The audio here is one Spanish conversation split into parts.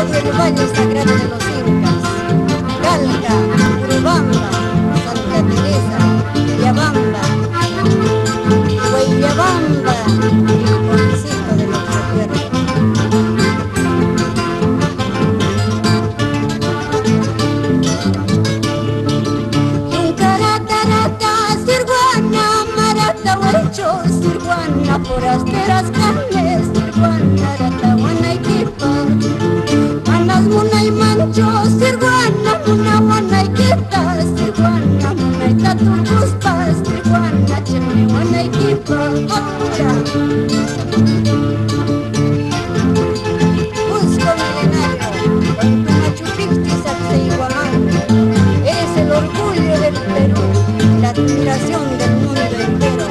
todo el valle sagrado de los incas, Calca, Urubamba, Santa Teresa, Yabamba, Guayabamba, rinconcito de los recuerdos. Sirguana, forasteras carnes, Sirguana, rataguana y quipa. Manas, muna y mancho, Sirguana, muna, guana y quita. Sirguana, muna y tatu, cuspas, Sirguana, chene, guana y quipa. Cusco milenario, con tu Machu Picchu, Sacsayhuamán. Eres el orgullo del Perú, la admiración del mundo entero.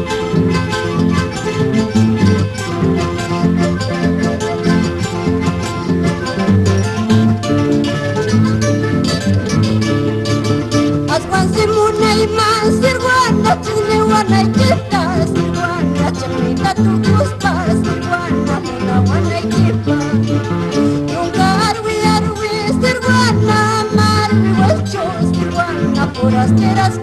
Sirguana, chile, guana y quita. Sirguana, chamita, tu cuspas. Sirguana, muna, guana y quipa. Nunca arwi, Sirguana, marwi, huecho. Sirguana, forasteras